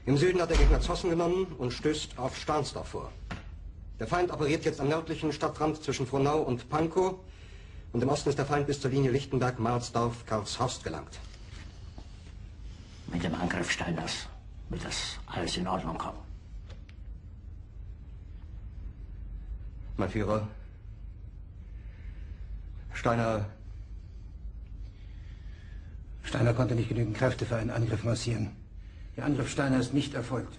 Im Süden hat der Gegner Zossen genommen und stößt auf Stahnsdorf vor. Der Feind operiert jetzt am nördlichen Stadtrand zwischen Frohnau und Pankow. Und im Osten ist der Feind bis zur Linie Lichtenberg-Marsdorf-Karlshorst gelangt. Mit dem Angriff Steiners wird das alles in Ordnung kommen. Mein Führer, Steiner konnte nicht genügend Kräfte für einen Angriff massieren. Der Angriff Steiner ist nicht erfolgt.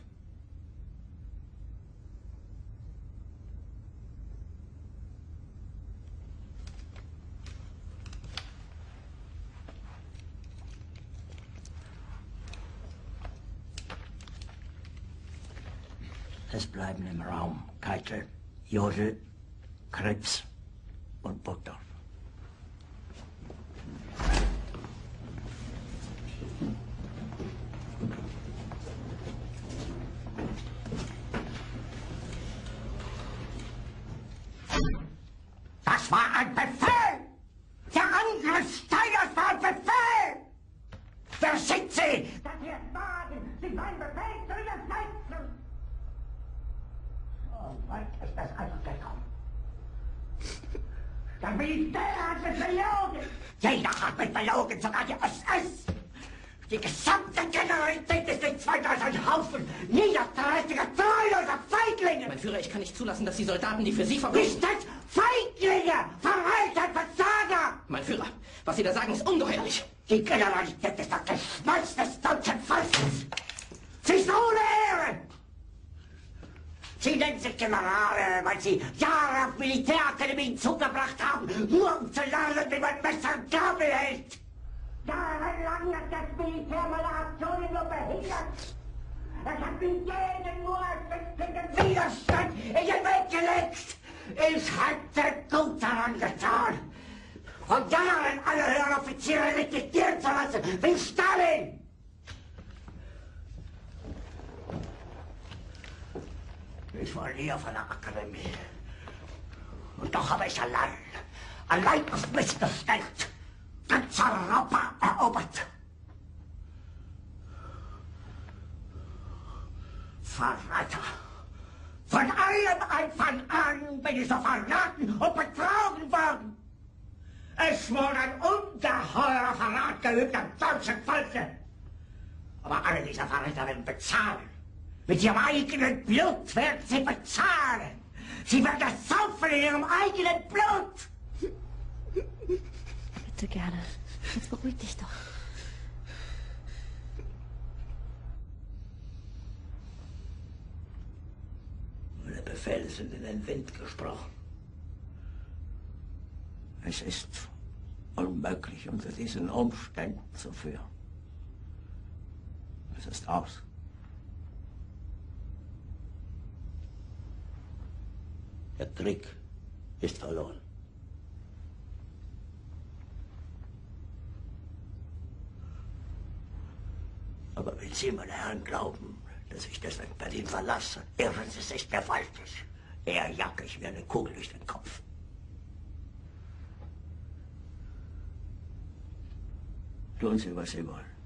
Es bleiben im Raum Keitel, Jodl, Krebs und Burgdorf. Das war ein Befehl! Der Angriff Steiners war ein Befehl! Wer sind Sie, dass Sie es wagen, sich meinen Befehl zu widersetzen? So weit ist das also gekommen. Das Militär hat mich belogen! Jeder hat mich belogen, sogar die SS! Die gesamte Generalität ist nichts weiter als ein Haufen niederträchtiger, treuloser Feiglinge! Mein Führer, ich kann nicht zulassen, dass die Soldaten, die für Sie verbringen... Nicht als Feiglinge! Verreiter, Versager! Mein Führer, was Sie da sagen, ist ungeheuerlich! Die Generalität ist das Geschmolz des deutschen Volkes! Sie ist ohne Ehre! Sie nennen sich Generale, weil Sie Jahre auf Militärakademien zugebracht haben, nur um zu lernen, wie man Messer und Gabel hält! Jahrelang hat das Militär meine Aktionen nur behindert. Es hat mir jeden nur erschwinglichen Widerstand in den Weg gelegt. Ich hätte gut daran getan, von Jahren alle höheren Offiziere liquidieren zu lassen, wie Stalin. Ich war nie auf einer Akademie. Und doch habe ich allein auf mich gestellt, ganz Europa erobert. Verräter! Von allem Anfang an bin ich so verraten und betrogen worden. Es wurde ein ungeheurer Verrat geübt am deutschen Volke. Aber alle diese Verräter werden bezahlen. Mit ihrem eigenen Blut werden sie bezahlen. Sie werden das saufen in ihrem eigenen Blut. Bitte gerne. Jetzt beruhig dich doch. Meine Befehle sind in den Wind gesprochen. Es ist unmöglich, unter diesen Umständen zu führen. Es ist aus. Der Krieg ist verloren. Aber wenn Sie, meine Herren, glauben, dass ich deswegen Berlin verlasse, irren Sie sich gewaltig. Eher jage ich mir eine Kugel durch den Kopf. Tun Sie, was Sie wollen.